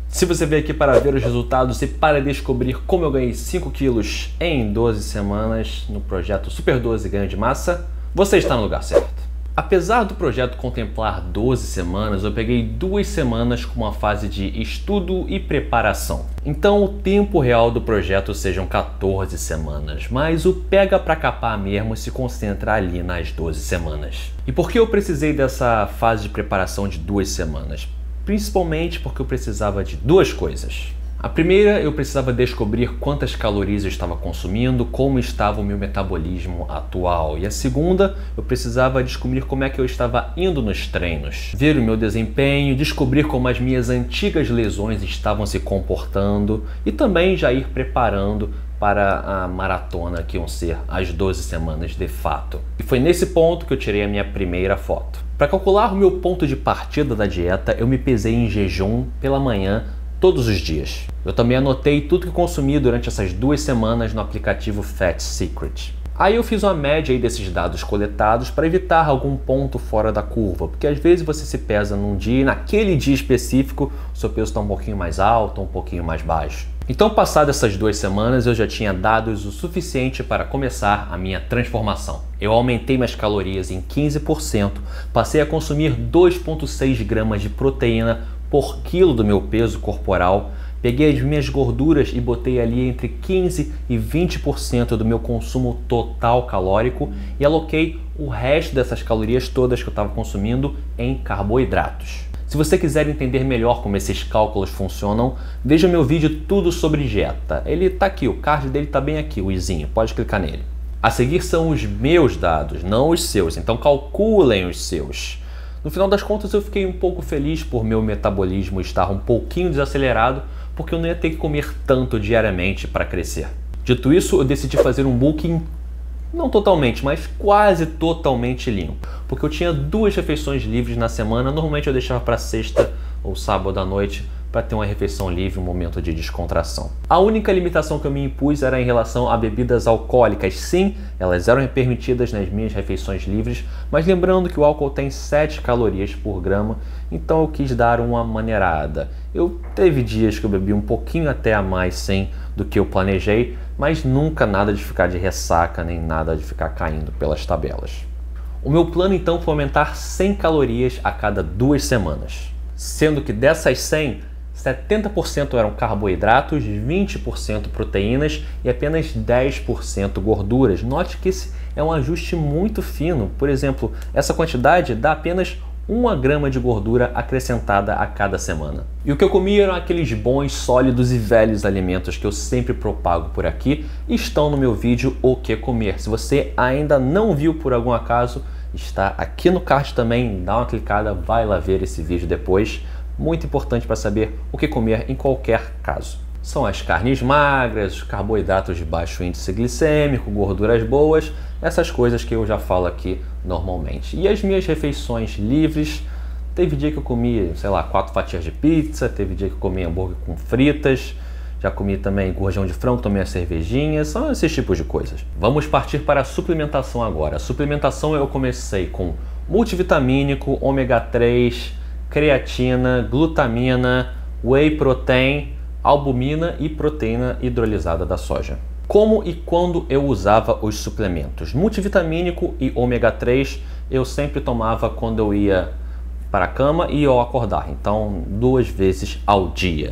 Se você veio aqui para ver os resultados e para descobrir como eu ganhei 5 quilos em 12 semanas no projeto Super 12 Ganho de Massa, você está no lugar certo. Apesar do projeto contemplar 12 semanas, eu peguei 2 semanas com uma fase de estudo e preparação. Então o tempo real do projeto sejam 14 semanas, mas o pega pra capar mesmo se concentra ali nas 12 semanas. E por que eu precisei dessa fase de preparação de 2 semanas? Principalmente porque eu precisava de 2 coisas. A primeira, eu precisava descobrir quantas calorias eu estava consumindo, como estava o meu metabolismo atual. E a segunda, eu precisava descobrir como é que eu estava indo nos treinos, ver o meu desempenho, descobrir como as minhas antigas lesões estavam se comportando e também já ir preparando para a maratona que iam ser as 12 semanas de fato. E foi nesse ponto que eu tirei a minha primeira foto. Para calcular o meu ponto de partida da dieta, eu me pesei em jejum pela manhã todos os dias. Eu também anotei tudo que consumi durante essas 2 semanas no aplicativo Fat Secret. Aí eu fiz uma média aí desses dados coletados para evitar algum ponto fora da curva, porque às vezes você se pesa num dia e naquele dia específico o seu peso está um pouquinho mais alto ou um pouquinho mais baixo. Então, passadas essas 2 semanas, eu já tinha dados o suficiente para começar a minha transformação. Eu aumentei minhas calorias em 15%, passei a consumir 2,6 gramas de proteína por quilo do meu peso corporal, peguei as minhas gorduras e botei ali entre 15% e 20% do meu consumo total calórico e aloquei o resto dessas calorias todas que eu estava consumindo em carboidratos. Se você quiser entender melhor como esses cálculos funcionam, veja meu vídeo tudo sobre dieta. Ele está aqui, o card dele está bem aqui, o izinho, pode clicar nele. A seguir são os meus dados, não os seus, então calculem os seus. No final das contas eu fiquei um pouco feliz por meu metabolismo estar um pouquinho desacelerado, porque eu não ia ter que comer tanto diariamente para crescer. Dito isso, eu decidi fazer um bulking não totalmente, mas quase totalmente limpo, porque eu tinha 2 refeições livres na semana. Normalmente eu deixava para sexta ou sábado à noite para ter uma refeição livre, um momento de descontração. A única limitação que eu me impus era em relação a bebidas alcoólicas. Sim, elas eram permitidas nas minhas refeições livres, mas lembrando que o álcool tem 7 calorias por grama, então eu quis dar uma maneirada. Eu teve dias que eu bebi um pouquinho até a mais sim do que eu planejei, mas nunca nada de ficar de ressaca, nem nada de ficar caindo pelas tabelas. O meu plano então foi aumentar 100 calorias a cada 2 semanas, sendo que dessas 100, 70% eram carboidratos, 20% proteínas e apenas 10% gorduras. Note que esse é um ajuste muito fino. Por exemplo, essa quantidade dá apenas 1 grama de gordura acrescentada a cada semana. E o que eu comia eram aqueles bons, sólidos e velhos alimentos que eu sempre propago por aqui e estão no meu vídeo O Que Comer. Se você ainda não viu por algum acaso, está aqui no card também, dá uma clicada, vai lá ver esse vídeo depois. Muito importante para saber o que comer em qualquer caso. São as carnes magras, carboidratos de baixo índice glicêmico, gorduras boas, essas coisas que eu já falo aqui normalmente. E as minhas refeições livres, teve dia que eu comi, sei lá, 4 fatias de pizza, teve dia que eu comi hambúrguer com fritas, já comi também gurjão de frango, tomei a cervejinha, são esses tipos de coisas. Vamos partir para a suplementação agora. A suplementação eu comecei com multivitamínico, ômega 3, creatina, glutamina, whey protein, albumina e proteína hidrolisada da soja. Como e quando eu usava os suplementos? Multivitamínico e ômega 3 eu sempre tomava quando eu ia para a cama e ao acordar, então 2 vezes ao dia.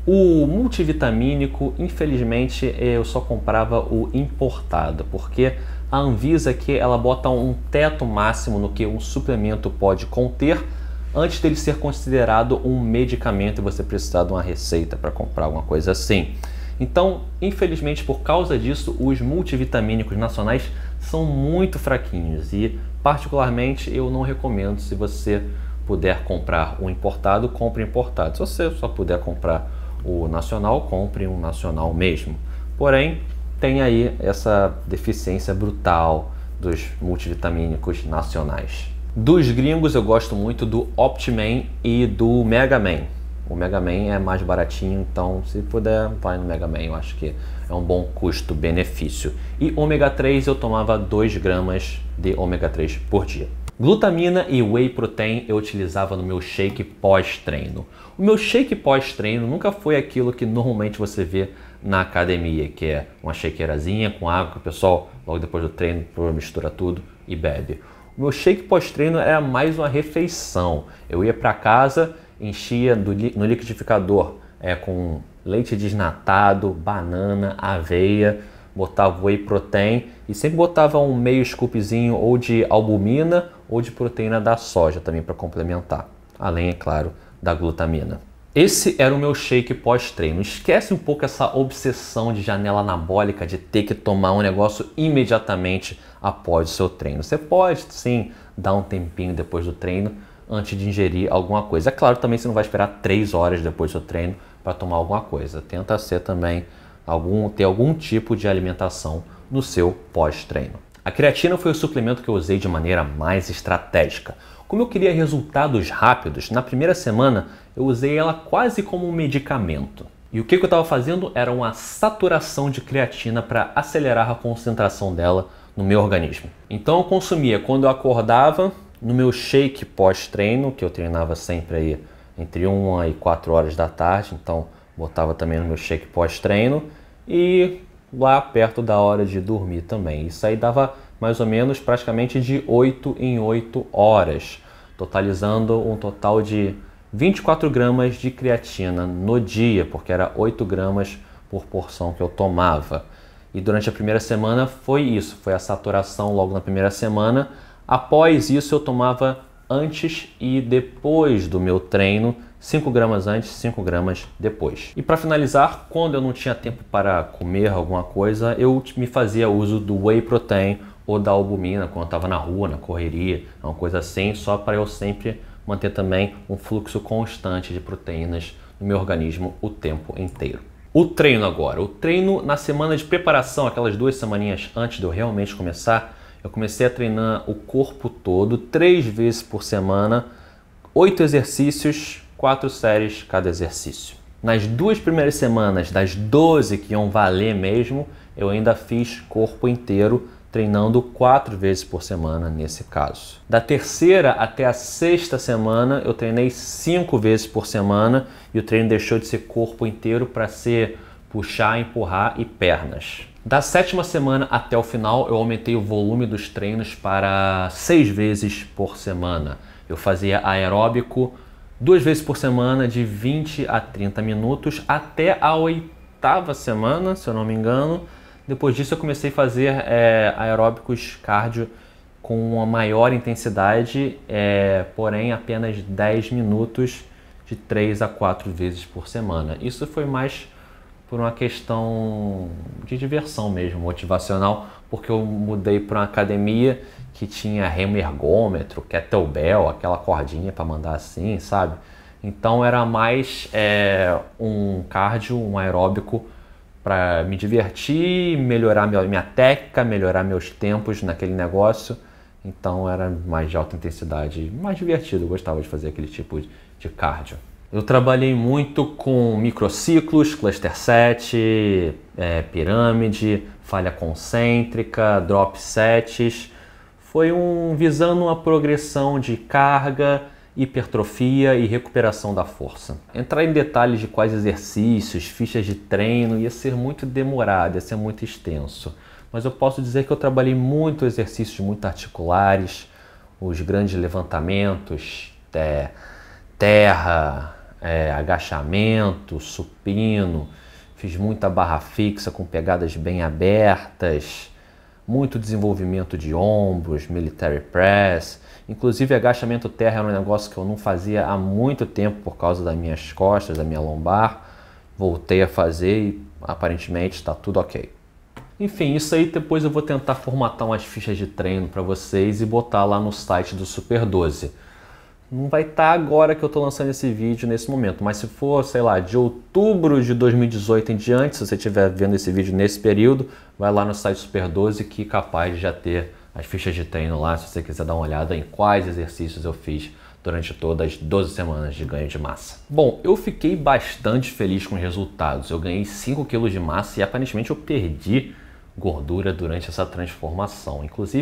O multivitamínico, infelizmente, eu só comprava o importado, porque a Anvisa aqui ela bota um teto máximo no que um suplemento pode conter antes dele ser considerado um medicamento e você precisar de uma receita para comprar alguma coisa assim. Então, infelizmente, por causa disso, os multivitamínicos nacionais são muito fraquinhos e, particularmente, eu não recomendo. Se você puder comprar o importado, compre importado. Se você só puder comprar o nacional, compre um nacional mesmo. Porém, tem aí essa deficiência brutal dos multivitamínicos nacionais. Dos gringos eu gosto muito do Optiman e do Mega Man. O Mega Man é mais baratinho, então se puder, vai no Mega Man, eu acho que é um bom custo-benefício. E ômega 3 eu tomava 2 gramas de ômega 3 por dia. Glutamina e whey protein eu utilizava no meu shake pós-treino. O meu shake pós-treino nunca foi aquilo que normalmente você vê na academia, que é uma shakeirazinha com água que o pessoal, logo depois do treino, mistura tudo e bebe. O meu shake pós-treino era mais uma refeição. Eu ia para casa, enchia no liquidificador com leite desnatado, banana, aveia, botava whey protein e sempre botava um meio scoopzinho ou de albumina ou de proteína da soja também para complementar, além, é claro, da glutamina. Esse era o meu shake pós-treino. Esquece um pouco essa obsessão de janela anabólica, de ter que tomar um negócio imediatamente após o seu treino. Você pode, sim, dar um tempinho depois do treino antes de ingerir alguma coisa. É claro, também você não vai esperar 3 horas depois do treino para tomar alguma coisa. Tenta ser também ter algum tipo de alimentação no seu pós-treino. A creatina foi o suplemento que eu usei de maneira mais estratégica. Como eu queria resultados rápidos, na primeira semana eu usei ela quase como um medicamento. E o que eu estava fazendo era uma saturação de creatina para acelerar a concentração dela no meu organismo. Então eu consumia quando eu acordava, no meu shake pós-treino, que eu treinava sempre aí entre 1 e 4 horas da tarde, então botava também no meu shake pós-treino e lá perto da hora de dormir também. Isso aí dava mais ou menos praticamente de 8 em 8 horas, totalizando um total de 24 gramas de creatina no dia, porque era 8 gramas por porção que eu tomava. E durante a primeira semana foi isso, foi a saturação logo na primeira semana. Após isso eu tomava antes e depois do meu treino, 5 gramas antes, 5 gramas depois. E para finalizar, quando eu não tinha tempo para comer alguma coisa, eu me fazia uso do whey protein ou da albumina quando eu estava na rua, na correria, uma coisa assim, só para eu sempre manter também um fluxo constante de proteínas no meu organismo o tempo inteiro. O treino agora. O treino na semana de preparação, aquelas 2 semaninhas antes de eu realmente começar, eu comecei a treinar o corpo todo, 3 vezes por semana, 8 exercícios, 4 séries cada exercício. Nas 2 primeiras semanas, das 12 que iam valer mesmo, eu ainda fiz corpo inteiro, treinando 4 vezes por semana nesse caso. Da 3ª até a 6ª semana, eu treinei 5 vezes por semana e o treino deixou de ser corpo inteiro para ser puxar, empurrar e pernas. Da 7ª semana até o final, eu aumentei o volume dos treinos para 6 vezes por semana. Eu fazia aeróbico 2 vezes por semana, de 20 a 30 minutos, até a 8ª semana, se eu não me engano. Depois disso eu comecei a fazer aeróbicos cardio com uma maior intensidade, porém apenas 10 minutos, de 3 a 4 vezes por semana. Isso foi mais por uma questão de diversão mesmo, motivacional, porque eu mudei para uma academia que tinha remo ergômetro, kettlebell, aquela cordinha para mandar assim, sabe? Então era mais um cardio, um aeróbico para me divertir, melhorar minha técnica, melhorar meus tempos naquele negócio. Então era mais de alta intensidade, mais divertido, eu gostava de fazer aquele tipo de cardio. Eu trabalhei muito com microciclos, cluster set, pirâmide, falha concêntrica, drop sets. Foi visando uma progressão de carga, hipertrofia e recuperação da força. Entrar em detalhes de quais exercícios, fichas de treino ia ser muito demorado, ia ser muito extenso. Mas eu posso dizer que eu trabalhei muito exercícios muito articulares, os grandes levantamentos, terra, agachamento, supino, fiz muita barra fixa com pegadas bem abertas, muito desenvolvimento de ombros, military press, inclusive agachamento terra era um negócio que eu não fazia há muito tempo por causa das minhas costas, da minha lombar, voltei a fazer e aparentemente está tudo ok. Enfim, isso aí depois eu vou tentar formatar umas fichas de treino para vocês e botar lá no site do Super 12. Não vai estar agora que eu estou lançando esse vídeo nesse momento, mas se for, sei lá, de outubro de 2018 em diante, se você estiver vendo esse vídeo nesse período, vai lá no site Super 12 que é capaz de já ter as fichas de treino lá, se você quiser dar uma olhada em quais exercícios eu fiz durante todas as 12 semanas de ganho de massa. Bom, eu fiquei bastante feliz com os resultados. Eu ganhei 5 kg de massa e aparentemente eu perdi gordura durante essa transformação. Inclusive,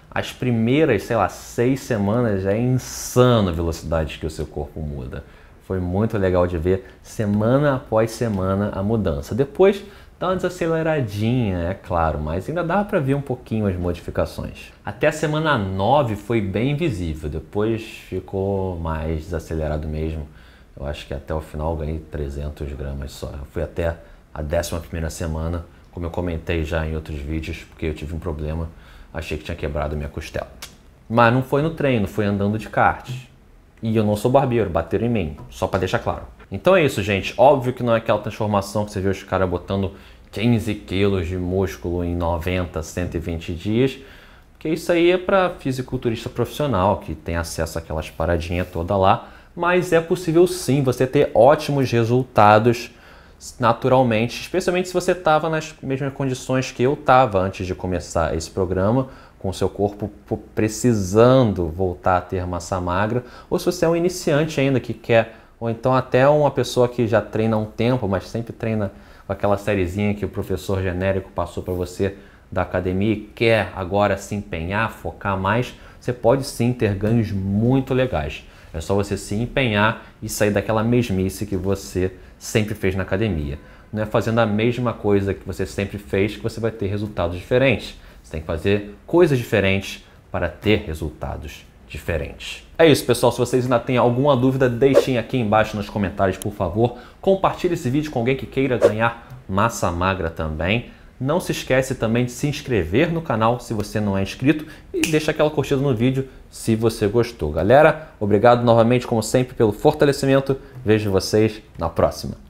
as primeiras, sei lá, 6 semanas é insano a velocidade que o seu corpo muda. Foi muito legal de ver semana após semana a mudança. Depois dá uma desaceleradinha, é claro, mas ainda dá para ver um pouquinho as modificações. Até a semana 9 foi bem visível, depois ficou mais desacelerado mesmo. Eu acho que até o final eu ganhei 300 gramas só. Eu fui até a 11ª semana, como eu comentei já em outros vídeos, porque eu tive um problema, achei que tinha quebrado minha costela. Mas não foi no treino, foi andando de kart. E eu não sou barbeiro, bateram em mim, só para deixar claro. Então é isso, gente. Óbvio que não é aquela transformação que você vê os caras botando 15 quilos de músculo em 90, 120 dias, porque isso aí é para fisiculturista profissional, que tem acesso àquelas paradinhas toda lá, mas é possível sim você ter ótimos resultados naturalmente, especialmente se você estava nas mesmas condições que eu estava antes de começar esse programa, com o seu corpo precisando voltar a ter massa magra, ou se você é um iniciante ainda que quer, ou então até uma pessoa que já treina há um tempo, mas sempre treina com aquela sériezinha que o professor genérico passou para você da academia e quer agora se empenhar, focar mais, você pode sim ter ganhos muito legais. É só você se empenhar e sair daquela mesmice que você sempre fez na academia. Não é fazendo a mesma coisa que você sempre fez que você vai ter resultados diferentes. Você tem que fazer coisas diferentes para ter resultados diferentes. É isso, pessoal. Se vocês ainda têm alguma dúvida, deixem aqui embaixo nos comentários, por favor. Compartilhe esse vídeo com alguém que queira ganhar massa magra também. Não se esquece também de se inscrever no canal se você não é inscrito e deixa aquela curtida no vídeo se você gostou. Galera, obrigado novamente, como sempre, pelo fortalecimento. Vejo vocês na próxima.